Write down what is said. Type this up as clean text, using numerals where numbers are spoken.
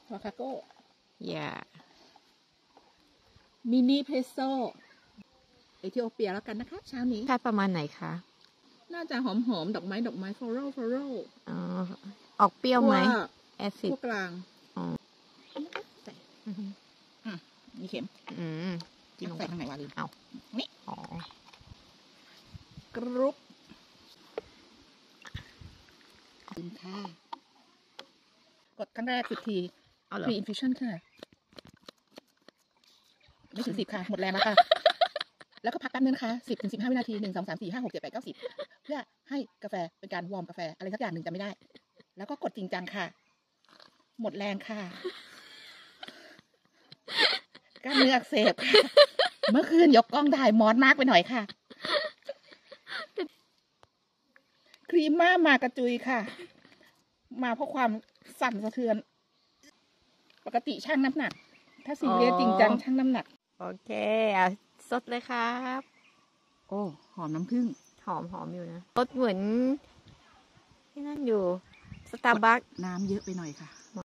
วาคาโก้ yeah มินิเพรสโซ่เอธิโอเปียแล้วกันนะคะเช้านี้ชาติประมาณไหนคะน่าจะหอมๆดอกไม้ฟลอรัลอ๋อออกเปรี้ยวไหมแอซิดพวกกลางอ๋อมีเข็มกินลงใส่ไปทางไหนวะลืมเอานี่อ๋อกรุ๊ปลืมค่ะกดครั้งแรก10 ทีเอาเหรอ pre infusion ค่ะ ไม่ถึง 10 ค่ะ หมดแรงแล้วค่ะ แล้วก็พักแป๊บนึงนะคะ10 ถึง 15 วินาที 1 2 3 4 5 6 7 8 9 10 เพื่อให้กาแฟเป็นการวอร์มกาแฟอะไรสักอย่างหนึ่งจำไม่ได้ แล้วก็กดจริงจังค่ะ หมดแรงค่ะกล้ามเนื้ออักเสบค่ะ เมื่อคืนยกกล้องได้มอสมากไปหน่อยค่ะ ครีมมากระจุยค่ะ มาเพราะความสั่นสะเทือน ปกติชั่งน้ำหนัก ถ้าซีเรียสจริงจังชั่งน้ำหนักโอเคอ่ะสดเลยครับโอ้หอมน้ำผึ้งหอมอยู่นะรสเหมือนที่นั่นอยู่สตาร์บัคน้ำเยอะไปหน่อยค่ะ